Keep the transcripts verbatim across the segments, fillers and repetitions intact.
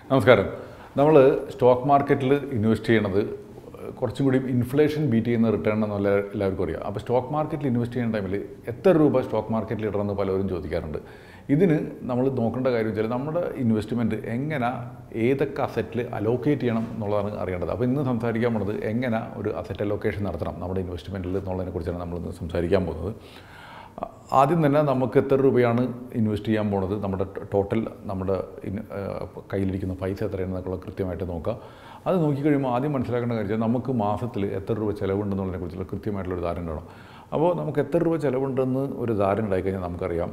നമസ്കാരം. നമ്മൾ സ്റ്റോക്ക് മാർക്കറ്റിൽ ഇൻവെസ്റ്റ് ചെയ്യുന്നത് കുറച്ചും കൂടി ഇൻഫ്ലേഷൻ ബീറ്റ് ചെയ്യുന്ന റിട്ടേൺ എന്നുള്ള എല്ലാവർക്കും അറിയാം. അപ്പോൾ സ്റ്റോക്ക് മാർക്കറ്റിൽ ഇൻവെസ്റ്റ് ചെയ്യുന്ന ടൈമിൽ എത്ര രൂപ സ്റ്റോക്ക് മാർക്കറ്റിൽ ഇടണമെന്ന് പലരും ചോദിക്കാറുണ്ട്. ഇതിന് നമ്മൾ നോക്കേണ്ട കാര്യം വെച്ചാൽ നമ്മുടെ ഇൻവെസ്റ്റ്മെൻറ്റ് എങ്ങനെ ഏതൊക്കെ അസറ്റിൽ അലോക്കേറ്റ് ചെയ്യണം എന്നുള്ളതാണ് അറിയേണ്ടത്. അപ്പോൾ ഇന്ന് സംസാരിക്കാൻ പോകുന്നത് എങ്ങനെ ഒരു അസറ്റ് അലോക്കേഷൻ നടത്തണം നമ്മുടെ ഇൻവെസ്റ്റ്മെൻറ്റിൽ എന്നുള്ളതിനെക്കുറിച്ചാണ് നമ്മളിന്ന് സംസാരിക്കാൻ പോകുന്നത്. ആദ്യം തന്നെ നമുക്ക് എത്ര രൂപയാണ് ഇൻവെസ്റ്റ് ചെയ്യാൻ പോകുന്നത്, നമ്മുടെ ടോട്ടൽ നമ്മുടെ കയ്യിലിരിക്കുന്ന പൈസ എത്രയാണെന്നൊക്കെ കൃത്യമായിട്ട് നോക്കുക. അത് നോക്കിക്കഴിയുമ്പോൾ ആദ്യം മനസ്സിലാക്കേണ്ട കാര്യം നമുക്ക് മാസത്തിൽ എത്ര രൂപ ചിലവുണ്ടെന്നുള്ളതിനെക്കുറിച്ചുള്ള കൃത്യമായിട്ടുള്ളൊരു ധാരണ ഉണ്ടാവണം. അപ്പോൾ നമുക്ക് എത്ര രൂപ ചിലവുണ്ടെന്ന് ഒരു ധാരണ ഉണ്ടായിക്കഴിഞ്ഞാൽ നമുക്കറിയാം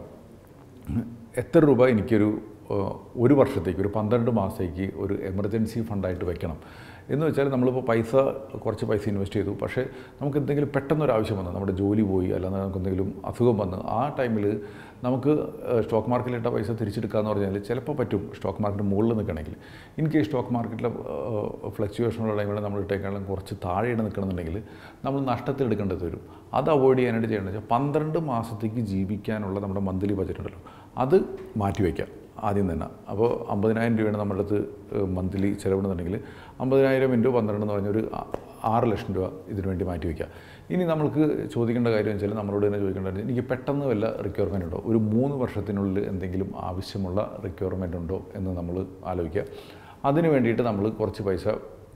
എത്ര രൂപ എനിക്കൊരു ഒരു വർഷത്തേക്ക് ഒരു പന്ത്രണ്ട് മാസത്തേക്ക് ഒരു എമർജൻസി ഫണ്ടായിട്ട് വെക്കണം എന്ന് വെച്ചാൽ നമ്മളിപ്പോൾ പൈസ കുറച്ച് പൈസ ഇൻവെസ്റ്റ് ചെയ്തു, പക്ഷേ നമുക്ക് എന്തെങ്കിലും പെട്ടെന്നൊരു ആവശ്യം വന്നു, നമ്മുടെ ജോലി പോയി, അല്ലാതെ നമുക്ക് എന്തെങ്കിലും അസുഖം വന്ന് ആ ടൈമിൽ നമുക്ക് സ്റ്റോക്ക് മാർക്കറ്റിലിട്ട പൈസ തിരിച്ചെടുക്കുക എന്ന് പറഞ്ഞാൽ ചിലപ്പോൾ പറ്റും സ്റ്റോക്ക് മാർക്കറ്റ് മുകളിൽ നിൽക്കണമെങ്കിൽ. ഇൻ കേസ് സ്റ്റോക്ക് മാർക്കറ്റിലെ ഫ്ലക്ച്വേഷനുള്ള ടൈമിൽ നമ്മൾ ഇട്ടേക്കാളും കുറച്ച് താഴെയിട്ട് നിൽക്കണമെന്നുണ്ടെങ്കിൽ നമ്മൾ നഷ്ടത്തിലെടുക്കേണ്ടത് വരും. അത് അവോയ്ഡ് ചെയ്യാനായിട്ട് ചെയ്യേണ്ടത് വെച്ചാൽ പന്ത്രണ്ട് മാസത്തേക്ക് ജീവിക്കാനുള്ള നമ്മുടെ മന്ത്ലി ബജറ്റ് ഉണ്ടല്ലോ അത് മാറ്റിവെക്കാം ആദ്യം തന്നെ. അപ്പോൾ അമ്പതിനായിരം രൂപയാണ് നമ്മുടെ അടുത്ത് മന്ത്ലി ചിലവിടുന്നുണ്ടെങ്കിൽ അമ്പതിനായിരം ഇൻറ്റു പന്ത്രണ്ട് എന്ന് പറഞ്ഞൊരു ആറ് ലക്ഷം രൂപ ഇതിനു വേണ്ടി മാറ്റി വയ്ക്കുക. ഇനി നമ്മൾക്ക് ചോദിക്കേണ്ട കാര്യം വെച്ചാൽ നമ്മളോട് തന്നെ ചോദിക്കേണ്ടത് എനിക്ക് പെട്ടെന്ന് വല്ല റിക്വയർമെൻ്റ് ഉണ്ടോ, ഒരു മൂന്ന് വർഷത്തിനുള്ളിൽ എന്തെങ്കിലും ആവശ്യമുള്ള റിക്വയർമെൻ്റ് ഉണ്ടോ എന്ന് നമ്മൾ ആലോചിക്കുക. അതിന് വേണ്ടിയിട്ട് നമ്മൾ കുറച്ച് പൈസ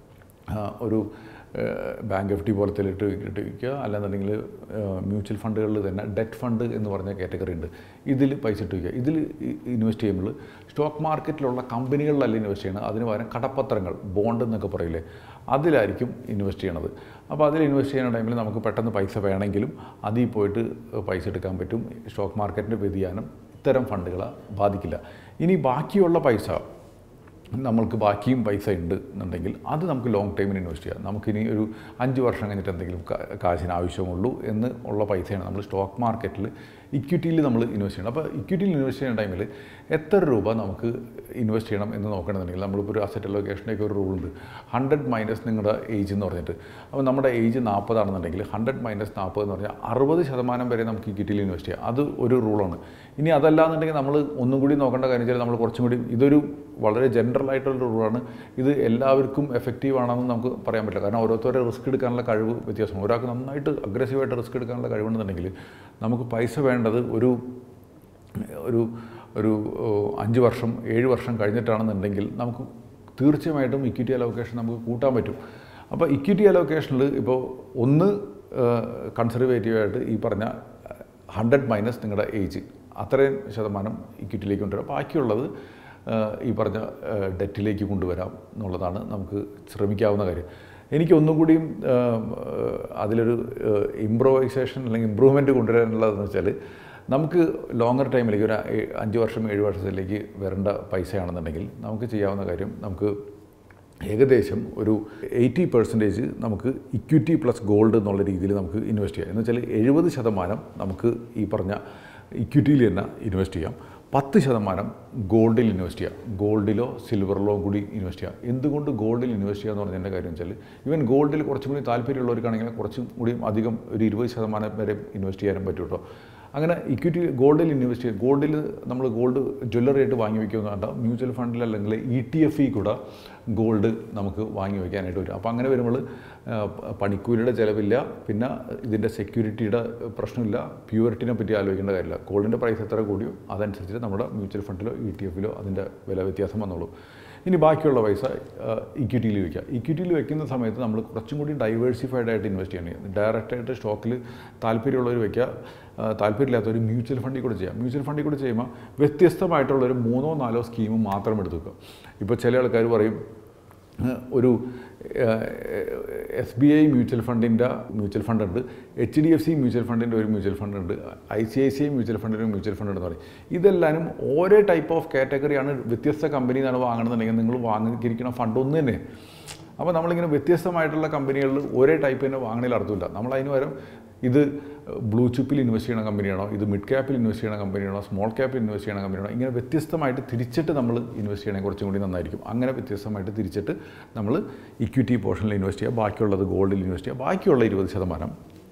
ഒരു ബാങ്ക് എഫ് ഡി പോലത്തെ ഇട്ട് ഇട്ട് വയ്ക്കുക, അല്ലാന്നുണ്ടെങ്കിൽ മ്യൂച്വൽ ഫണ്ടുകളിൽ തന്നെ ഡെറ്റ് ഫണ്ട് എന്ന് പറഞ്ഞ കാറ്റഗറി ഉണ്ട്, ഇതിൽ പൈസ ഇട്ട് വയ്ക്കുക. ഇതിൽ ഇൻവെസ്റ്റ് ചെയ്യുമ്പോൾ സ്റ്റോക്ക് മാർക്കറ്റിലുള്ള കമ്പനികളിലല്ല ഇൻവെസ്റ്റ് ചെയ്യണം, അതിന് പകരം കടപ്പത്രങ്ങൾ ബോണ്ട് എന്നൊക്കെ പറയില്ലേ അതിലായിരിക്കും ഇൻവെസ്റ്റ് ചെയ്യണത്. അപ്പോൾ അതിൽ ഇൻവെസ്റ്റ് ചെയ്യുന്ന ടൈമിൽ നമുക്ക് പെട്ടെന്ന് പൈസ വേണമെങ്കിലും അതിൽ പോയിട്ട് പൈസ എടുക്കാൻ പറ്റും. സ്റ്റോക്ക് മാർക്കറ്റിൻ്റെ വ്യതിയാനം ഇത്തരം ഫണ്ടുകളെ ബാധിക്കില്ല. ഇനി ബാക്കിയുള്ള പൈസ നമ്മൾക്ക് ബാക്കിയും പൈസ ഉണ്ട് എന്നുണ്ടെങ്കിൽ അത് നമുക്ക് ലോങ് ടൈമിന് ഇൻവെസ്റ്റ് ചെയ്യാം. നമുക്കിനി ഒരു അഞ്ച് വർഷം കഴിഞ്ഞിട്ട് എന്തെങ്കിലും കാശിന് ആവശ്യമുള്ളൂ എന്ന് ഉള്ള പൈസയാണ് നമ്മൾ സ്റ്റോക്ക് മാർക്കറ്റിൽ ഇക്വിറ്റിയിൽ നമ്മൾ ഇൻവെസ്റ്റ് ചെയ്യണം. അപ്പോൾ ഇക്വിറ്റിയിൽ ഇൻവെസ്റ്റ് ചെയ്യുന്ന ടൈമിൽ എത്ര രൂപ നമുക്ക് ഇൻവെസ്റ്റ് ചെയ്യണം എന്ന് നോക്കണമെന്നുണ്ടെങ്കിൽ നമ്മളിപ്പോൾ ഒരു അസറ്റ് അലോക്കേഷൻ്റെയൊക്കെ ഒരു റൂളുണ്ട്, ഹൺഡ്രഡ് മൈനസ് നിങ്ങളുടെ ഏജ് എന്ന് പറഞ്ഞിട്ട്. അപ്പോൾ നമ്മുടെ ഏജ് നാൽപ്പതാണെന്നുണ്ടെങ്കിൽ ഹൺഡ്രഡ് മൈനസ് നാൽപ്പത് എന്ന് പറഞ്ഞാൽ അറുപത് ശതമാനം വരെ നമുക്ക് ഇക്വിറ്റിയിൽ ഇൻവെസ്റ്റ് ചെയ്യാം. അത് ഒരു റൂളാണ്. ഇനി അതല്ലാന്നുണ്ടെങ്കിൽ നമ്മൾ ഒന്നും കൂടി നോക്കേണ്ട കാര്യം വെച്ചാൽ നമ്മൾ കുറച്ചും കൂടി ഇതൊരു വളരെ ജനറൽ ആയിട്ടുള്ള റൂളാണ്. ഇത് എല്ലാവർക്കും എഫക്റ്റീവ് ആണെന്ന് നമുക്ക് പറയാൻ പറ്റില്ല, കാരണം ഓരോരുത്തരുടെ റിസ്ക് എടുക്കാനുള്ള കഴിവ് വ്യത്യാസമാണ്. ഒരാൾക്ക് നന്നായിട്ട് അഗ്രസീവായിട്ട് റിസ്ക് എടുക്കാനുള്ള കഴിവുണ്ടെന്നുണ്ടെങ്കിൽ നമുക്ക് പൈസ വേണ്ടത് ഒരു ഒരു ഒരു അഞ്ച് വർഷം ഏഴ് വർഷം കഴിഞ്ഞിട്ടാണെന്നുണ്ടെങ്കിൽ നമുക്ക് തീർച്ചയായിട്ടും ഇക്വിറ്റി അലോക്കേഷൻ നമുക്ക് കൂട്ടാൻ പറ്റും. അപ്പോൾ ഇക്വിറ്റി അലോക്കേഷനിൽ ഇപ്പോൾ ഒന്ന് കൺസർവേറ്റീവായിട്ട് ഈ പറഞ്ഞ ഹൺഡ്രഡ് മൈനസ് നിങ്ങളുടെ ഏജ് അത്രയും ശതമാനം ഇക്വിറ്റിയിലേക്ക് കൊണ്ടുവരാം, ബാക്കിയുള്ളത് ഈ പറഞ്ഞ ഡെറ്റിലേക്ക് കൊണ്ടുവരാം എന്നുള്ളതാണ് നമുക്ക് ശ്രമിക്കാവുന്ന കാര്യം. എനിക്ക് ഒന്നും കൂടിയും അതിലൊരു ഇംപ്രൂവൈസേഷൻ അല്ലെങ്കിൽ ഇമ്പ്രൂവ്മെൻറ്റ് കൊണ്ടുവരാനുള്ളതെന്ന് വെച്ചാൽ നമുക്ക് ലോങ്ങർ ടൈമിലേക്ക് ഒരു അഞ്ച് വർഷം ഏഴ് വർഷത്തിലേക്ക് വരേണ്ട പൈസയാണെന്നുണ്ടെങ്കിൽ നമുക്ക് ചെയ്യാവുന്ന കാര്യം നമുക്ക് ഏകദേശം ഒരു എയ്റ്റി പെർസെൻറ്റേജ് നമുക്ക് ഇക്വിറ്റി പ്ലസ് ഗോൾഡ് എന്നുള്ള രീതിയിൽ നമുക്ക് ഇൻവെസ്റ്റ് ചെയ്യാം. എന്ന് വെച്ചാൽ എഴുപത് ശതമാനം നമുക്ക് ഈ പറഞ്ഞ ഇക്വിറ്റിയിൽ തന്നെ ഇൻവെസ്റ്റ് ചെയ്യാം, പത്ത് ശതമാനം ഗോൾഡിൽ ഇൻവെസ്റ്റ് ചെയ്യാം, ഗോൾഡിലോ സിൽവറിലോ കൂടി ഇൻവെസ്റ്റ് ചെയ്യാം. എന്തുകൊണ്ട് ഗോൾഡിൽ ഇൻവെസ്റ്റ് ചെയ്യുക എന്ന് പറഞ്ഞതിൻ്റെ കാര്യം വെച്ചാൽ ഇവൻ ഗോൾഡിൽ കുറച്ചും കൂടി താല്പര്യമുള്ളവർക്കാണെങ്കിൽ കുറച്ചും കൂടി അധികം ഒരു ഇരുപത് ശതമാനം വരെ ഇൻവെസ്റ്റ് ചെയ്യാനും പറ്റും കേട്ടോ. അങ്ങനെ ഇക്വിറ്റി ഗോൾഡിൽ ഇൻവെസ്റ്റ് ചെയ്യും. ഗോൾഡിൽ നമ്മൾ ഗോൾഡ് ജ്വല്ലറി ആയിട്ട് വാങ്ങി വയ്ക്കുമെന്ന് വേണ്ട, മ്യൂച്വൽ ഫണ്ടിൽ അല്ലെങ്കിൽ ഇ ടി എഫിൽ കൂടെ ഗോൾഡ് നമുക്ക് വാങ്ങി വയ്ക്കാനായിട്ട് വരും. അപ്പോൾ അങ്ങനെ വരുമ്പോൾ പണിക്കൂലിയുടെ ചിലവില്ല, പിന്നെ ഇതിൻ്റെ സെക്യൂരിറ്റിയുടെ പ്രശ്നമില്ല, പ്യൂരിറ്റിനെ പറ്റി ആലോചിക്കേണ്ട കാര്യമില്ല. ഗോൾഡിൻ്റെ പ്രൈസ് എത്ര കൂടിയോ അതനുസരിച്ച് നമ്മുടെ മ്യൂച്വൽ ഫണ്ടിലോ ഇ ടി എഫിലോ അതിൻ്റെ വില വ്യത്യാസം വന്നോളൂ. ഇനി ബാക്കിയുള്ള പൈസ ഇക്വിറ്റിയിൽ വയ്ക്കുക. ഇക്വിറ്റിയിൽ വയ്ക്കുന്ന സമയത്ത് നമ്മൾ കുറച്ചും കൂടി ഡൈവേഴ്സിഫൈഡ് ആയിട്ട് ഇൻവെസ്റ്റ് ചെയ്യണം. ഡയറക്റ്റായിട്ട് സ്റ്റോക്കിൽ താല്പര്യമുള്ളവർ വയ്ക്കുക, താല്പര്യമില്ലാത്തവർ മ്യൂച്വൽ ഫണ്ടിൽ കൂടെ ചെയ്യാം. മ്യൂച്വൽ ഫണ്ടിൽ കൂടെ ചെയ്യുമ്പോൾ വ്യത്യസ്തമായിട്ടുള്ളൊരു മൂന്നോ നാലോ സ്കീം മാത്രം എടുത്ത് വെക്കുക. ഇപ്പോൾ ചില ആൾക്കാർ പറയും ഒരു എസ് ബി ഐ മ്യൂച്വൽ ഫണ്ടിൻ്റെ മ്യൂച്വൽ ഫണ്ട് ഉണ്ട്, H D F C mutual ഫണ്ടിൻ്റെ ഒരു മ്യൂച്വൽ ഫണ്ട് ഉണ്ട്, I C I C I mutual ഫണ്ടിൻ്റെ ഒരു മ്യൂച്വൽ ഫണ്ട് എന്ന് പറയും. ഇതെല്ലാവരും ഓരോ ടൈപ്പ് ഓഫ് കാറ്റഗറിയാണ്. വ്യത്യസ്ത കമ്പനിയിൽ നിന്നാണ് വാങ്ങണമെന്നുണ്ടെങ്കിൽ നിങ്ങൾ വാങ്ങിയിരിക്കുന്ന ഫണ്ട് ഒന്ന് തന്നെ. അപ്പോൾ നമ്മളിങ്ങനെ വ്യത്യസ്തമായിട്ടുള്ള കമ്പനികളിൽ ഒരേ ടൈപ്പ് തന്നെ വാങ്ങണതിൽ അർത്ഥമില്ല. നമ്മൾ അതിന് പകരം ഇത് ബ്ലൂ ചിപ്പിൽ ഇൻവെസ്റ്റ് ചെയ്യുന്ന കമ്പനിയാണോ, ഇത് മിഡ് ക്യാപ്പിൽ ഇൻവെസ്റ്റ് ചെയ്യുന്ന കമ്പനിയാണോ, സ്മോൾ ക്യാപ്പിൽ ഇൻവെസ്റ്റ് ചെയ്യുന്ന കമ്പനിയാണോ, ഇങ്ങനെ വ്യത്യസ്തമായിട്ട് തിരിച്ചിട്ട് നമ്മൾ ഇൻവെസ്റ്റ് ചെയ്യണമെങ്കിൽ കുറച്ചും കൂടി നന്നായിരിക്കും. അങ്ങനെ വ്യത്യസ്തമായിട്ട് തിരിച്ചിട്ട് നമ്മൾ ഇക്വിറ്റി പോർഷനിൽ ഇൻവെസ്റ്റ് ചെയ്യുക, ബാക്കിയുള്ളത് ഗോൾഡിൽ ഇൻവെസ്റ്റ് ചെയ്യുക, ബാക്കിയുള്ള ഇരുപത് ശതമാനം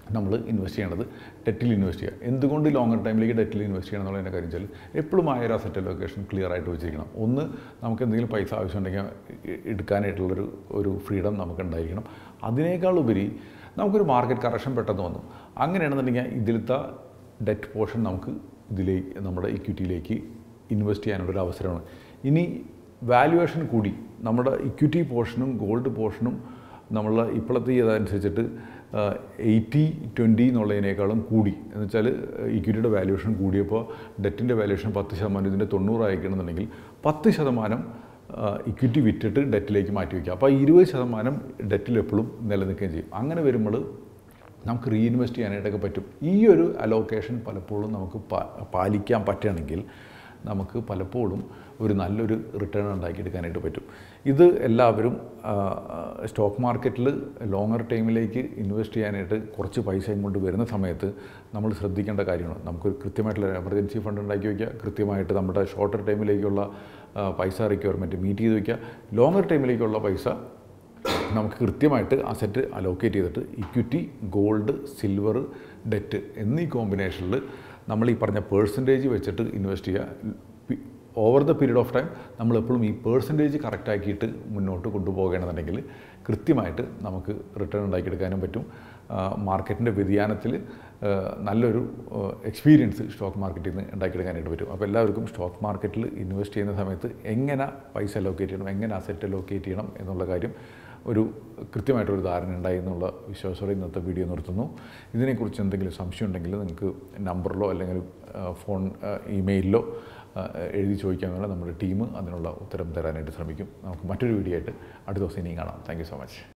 നമ്മൾ ഇൻവെസ്റ്റ് ചെയ്യേണ്ടത് ഡെറ്റിൽ ഇൻവെസ്റ്റ് ചെയ്യുക. എന്തുകൊണ്ട് ലോങ്ങർ ടൈമിലേക്ക് ഡെറ്റിൽ ഇൻവെസ്റ്റ് ചെയ്യണം എന്നുള്ളതിൻ്റെ കാര്യം വെച്ചാൽ എപ്പോഴും ആ ഒരു അസറ്റ് ലൊക്കേഷൻ ക്ലിയർ ആയിട്ട് വെച്ചിരിക്കണം. ഒന്ന്, നമുക്ക് എന്തെങ്കിലും പൈസ ആവശ്യമുണ്ടെങ്കിൽ എടുക്കാനായിട്ടുള്ളൊരു ഒരു ഫ്രീഡം നമുക്ക് ഉണ്ടായിരിക്കണം. അതിനേക്കാൾ ഉപരി നമുക്കൊരു മാർക്കറ്റ് കറക്ഷൻ പെട്ടെന്ന് വന്നു, അങ്ങനെയാണെന്നുണ്ടെങ്കിൽ ഇതിലത്തെ ഡെറ്റ് പോർഷൻ നമുക്ക് ഇതിലേക്ക് നമ്മുടെ ഇക്വിറ്റിയിലേക്ക് ഇൻവെസ്റ്റ് ചെയ്യാനുള്ളൊരു അവസരമാണ്. ഇനി വാല്യുവേഷൻ കൂടി നമ്മുടെ ഇക്വിറ്റി പോർഷനും ഗോൾഡ് പോർഷനും നമ്മൾ ഇപ്പോഴത്തെ ഇതനുസരിച്ചിട്ട് എയ്റ്റി ട്വൻറ്റി എന്നുള്ളതിനേക്കാളും കൂടി എന്ന് വെച്ചാൽ ഇക്വിറ്റിയുടെ വാല്യുവേഷൻ കൂടിയപ്പോൾ ഡെറ്റിൻ്റെ വാല്യുവേഷൻ പത്ത് ശതമാനം ഇതിൻ്റെ തൊണ്ണൂറായിരിക്കണമെന്നുണ്ടെങ്കിൽ പത്ത് ശതമാനം ഇക്വിറ്റി വിറ്റിട്ട് ഡെറ്റിലേക്ക് മാറ്റി വയ്ക്കുക. അപ്പോൾ ഇരുപത് ശതമാനം ഡെറ്റിൽ എപ്പോഴും നിലനിൽക്കുകയും ചെയ്യും. അങ്ങനെ വരുമ്പോൾ നമുക്ക് റീഇൻവെസ്റ്റ് ചെയ്യാനായിട്ടൊക്കെ പറ്റും. ഈ ഒരു അലോക്കേഷൻ പലപ്പോഴും നമുക്ക് പാലിക്കാൻ പറ്റുകയാണെങ്കിൽ നമുക്ക് പലപ്പോഴും ഒരു നല്ലൊരു റിട്ടേൺ ഉണ്ടാക്കിയെടുക്കാനായിട്ട് പറ്റും. ഇത് എല്ലാവരും സ്റ്റോക്ക് മാർക്കറ്റിൽ ലോങ്ങർ ടൈമിലേക്ക് ഇൻവെസ്റ്റ് ചെയ്യാനായിട്ട് കുറച്ച് പൈസയും കൊണ്ട് വരുന്ന സമയത്ത് നമ്മൾ ശ്രദ്ധിക്കേണ്ട കാര്യമാണ്. നമുക്കൊരു കൃത്യമായിട്ടുള്ള എമർജൻസി ഫണ്ട് ഉണ്ടാക്കി വയ്ക്കുക, കൃത്യമായിട്ട് നമ്മുടെ ഷോർട്ടർ ടൈമിലേക്കുള്ള പൈസ റിക്വയർമെൻറ്റ് മീറ്റ് ചെയ്ത് വയ്ക്കുക. ലോങ്ങർ ടൈമിലേക്കുള്ള പൈസ നമുക്ക് കൃത്യമായിട്ട് അസറ്റ് അലോക്കേറ്റ് ചെയ്തിട്ട് ഇക്വിറ്റി, ഗോൾഡ്, സിൽവർ, ഡെറ്റ് എന്നീ കോമ്പിനേഷനിൽ നമ്മൾ ഈ പറഞ്ഞ പേഴ്സൻറ്റേജ് വെച്ചിട്ട് ഇൻവെസ്റ്റ് ചെയ്യുക. Over the period of time നമ്മളെപ്പോഴും ഈ പേഴ്സൻറ്റേജ് കറക്റ്റാക്കിയിട്ട് മുന്നോട്ട് കൊണ്ടുപോകണമെന്നുണ്ടെങ്കിൽ കൃത്യമായിട്ട് നമുക്ക് റിട്ടേൺ ഉണ്ടാക്കിയെടുക്കാനും പറ്റും. മാർക്കറ്റിൻ്റെ വ്യതിയാനത്തിൽ നല്ലൊരു എക്സ്പീരിയൻസ് സ്റ്റോക്ക് മാർക്കറ്റിൽ നിന്ന് ഉണ്ടാക്കിയെടുക്കാനായിട്ട് പറ്റും. അപ്പോൾ എല്ലാവർക്കും സ്റ്റോക്ക് മാർക്കറ്റിൽ ഇൻവെസ്റ്റ് ചെയ്യുന്ന സമയത്ത് എങ്ങനെ പൈസ അലോക്കേറ്റ് ചെയ്യണം, എങ്ങനെ അസറ്റ് അലോക്കേറ്റ് ചെയ്യണം എന്നുള്ള കാര്യം ഒരു കൃത്യമായിട്ടൊരു ധാരണ ഉണ്ടായി എന്നുള്ള വിശ്വാസത്തോടെ ഇന്നത്തെ വീഡിയോ നിർത്തുന്നു. ഇതിനെക്കുറിച്ച് എന്തെങ്കിലും സംശയം ഉണ്ടെങ്കിൽ നിങ്ങൾക്ക് നമ്പറിലോ അല്ലെങ്കിൽ ഫോൺ ഇമെയിലിലോ എഴുതി ചോദിക്കാമെന്നുള്ള നമ്മുടെ ടീം അതിനുള്ള ഉത്തരം തരാനായിട്ട് ശ്രമിക്കും. നമുക്ക് മറ്റൊരു വീഡിയോ ആയിട്ട് അടുത്ത ദിവസം ഇനിയും കാണാം. Thank you so much.